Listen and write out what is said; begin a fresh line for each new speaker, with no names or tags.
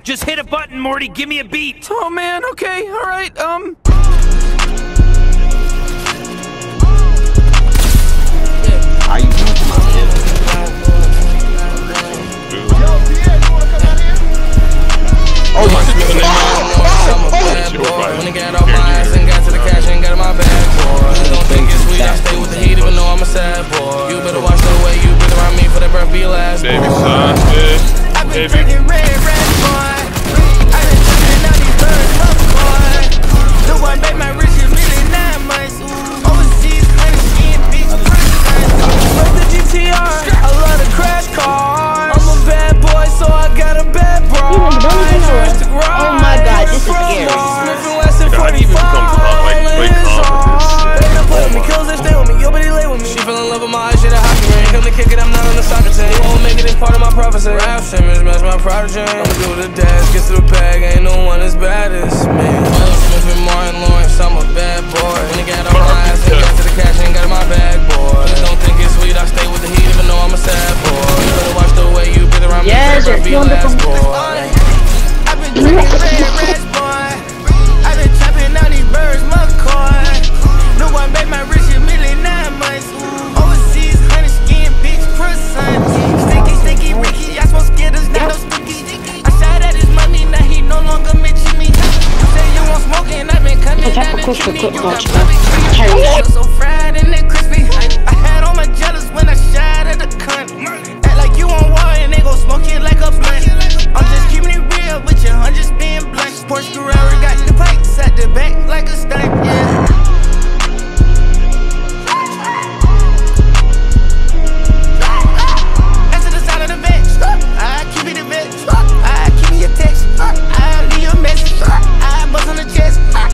Just hit a button, Morty. Give me a beat.
Oh man, okay, alright,
How you doing to my head? Oh my God.
When I got off my ass and got to the cash and got in my bag, boy. Don't think it's sweet, I stay with the heat even though I'm a sad boy. You better watch the way you been around me for that breath be your last, boy.
Baby son,
I've been drinking red, boy. I've been drinking out these birds, boy. The one made my rich is really 9 months. Overseas, honey, bitch, love the GTR, I love the crash cars. I'm a bad boy, so I got a bad bro.
Oh my God, this is scary.
I need to become like play
She fell in love with my eyes, she had a hockey ring. Come to kick it, I'm not on the soccer team. You won't make it, it's part of my prophecy. Rap Simmons, match my prodigy. I'ma do the dash, get to the bag, ain't no one as bad as me. Simmons with Martin Lawrence, I'm a bad boy. When they got on my ass and got to the cash, ain't got in my bag, boy. Don't think it's sweet, I stay with the heat, even though I'm a sad boy. You better watch the way you been around me, forever be last, boy. I've been drinking red, boy. I've been trapping out these birds, McCoy. No one made my rich a million 9 months. Overseas, honey skin, bitch, croissant. Sticky, Ricky, I smoke Skittles, not no sticky. I shot at his money, now he no longer mention me. You say you want smoking, I've been cutting down the kidney. You got barbecue, so fried and then crispy. I had all my jealous when I shot at the cunt. Act like you on war and they gon' smoke it like